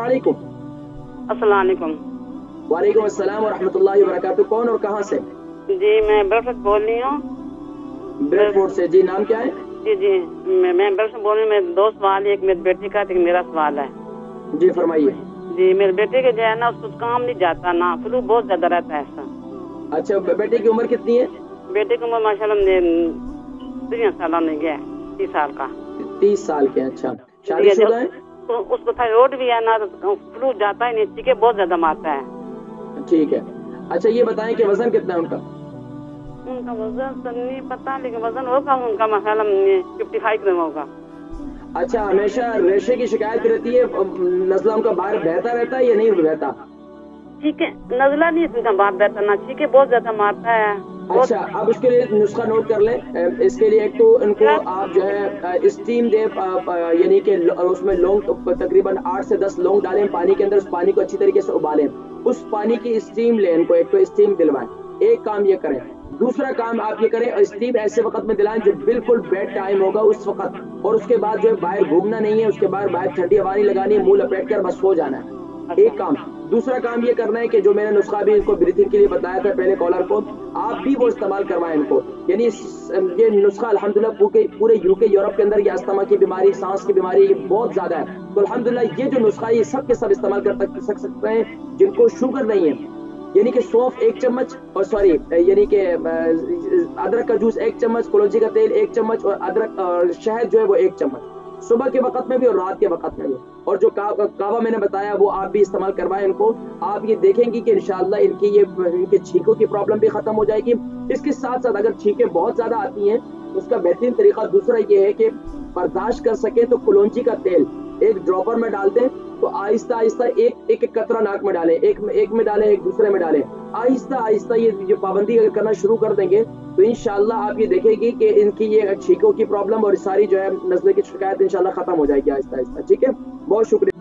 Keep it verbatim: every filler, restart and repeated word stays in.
वालेकुम। अस्सलाम वालेकुम। वालेकुम अस्सलाम व रहमतुल्लाहि व बरकातुहू। कौन और कहाँ से? जी मैं ब्रेडफोर्ड बोल रही हूँ। ब्रेडफोर्ड से। जी नाम क्या है? जी जी मैं मैं ब्रेडफोर्ड बोल रही हूँ। मेरे दो सवाल है, एक मेरी बेटी का, एक मेरा सवाल है। जी फरमाइए। जी मेरे बेटे के जो है ना, उसको काम नहीं जाता ना, फ्लू बहुत ज्यादा रहता है ऐसा। अच्छा, बेटे की उम्र कितनी है? बेटे की उम्र माशाल्लाह तीन साल नहीं गया, तीस साल का। तीस साल के। अच्छा, शादीशुदा है? तो उसको थायराइड भी है ना, तो फ्लू जाता ही नहीं, चीखे बहुत ज्यादा मारता है। ठीक है। अच्छा ये बताएं कि वजन कितना है उनका? उनका वजन तो नहीं पता, लेकिन वजन होगा उनका माशाल्लाह फिफ्टी फाइव ग्राम होगा। अच्छा, हमेशा रेशे की शिकायत रहती है? नजला उनका बाहर बहता रहता है या नहीं बहता? ठीक है, नजला नहीं उनका बाहर बहता ना, चीखे बहुत ज्यादा मारता है। अच्छा, अब उसके लिए नुस्खा नोट कर लें। इसके लिए एक तो इनको आप जो है स्टीम दे, यानी कि उसमें लौंग तकरीबन आठ से दस लौंग डालें पानी के अंदर, उस पानी को अच्छी तरीके से उबालें, उस पानी की स्टीम लें, इनको एक तो स्टीम दिलवाएं। एक काम ये करें। दूसरा काम आप ये करें, स्टीम ऐसे वक्त में दिलाएं जो बिल्कुल बेड टाइम होगा उस वक्त, और उसके बाद जो है बाहर घूमना नहीं है, उसके बाद बाहर ठंडी हवा नहीं लगानी है, मुंह लपेट कर बस सो जाना है। एक काम। दूसरा काम ये करना है कि जो मैंने नुस्खा भी इनको ब्रीथिंग के लिए बताया था पहले कॉलर को, आप भी वो इस्तेमाल करवाएं इनको। यानी ये नुस्खा अल्हम्दुलिल्लाह पूरे पूरे यूके यूरोप के अंदर ये अस्थमा की बीमारी, सांस की बीमारी ये बहुत ज्यादा है, तो अल्हम्दुलिल्लाह ये जो नुस्खा ये सब के सब इस्तेमाल कर सकते हैं जिनको शुगर नहीं है। यानी कि सौंफ एक चम्मच, और सॉरी यानी कि अदरक का जूस एक चम्मच, कलौंजी का तेल एक चम्मच, और अदरक और शहद जो है वो एक चम्मच, सुबह के वक्त में भी और रात के वक्त में भी। और जो का, कावा मैंने बताया वो आप भी इस्तेमाल करवाएं इनको। आप ये देखेंगे कि इंशाल्लाह इनकी ये इनके छींकों की प्रॉब्लम भी खत्म हो जाएगी। इसके साथ साथ अगर छींकें बहुत ज्यादा आती हैं तो उसका बेहतरीन तरीका दूसरा ये है कि बर्दाश्त कर सके तो कलौंजी का तेल एक ड्रॉपर में डाल दें, तो आहिस्ता आहिस्ता एक एक कतरा नाक में डालें, एक में एक में डालें, एक दूसरे में डालें, आहिस्ता आहिस्ता ये ये पाबंदी अगर करना शुरू कर देंगे तो इंशाल्लाह आप ये देखेंगे कि इनकी ये छींकों की प्रॉब्लम और सारी जो है नज़ले की शिकायत इंशाल्लाह खत्म हो जाएगी आहिस्ता आहिस्ता। ठीक है, बहुत शुक्रिया।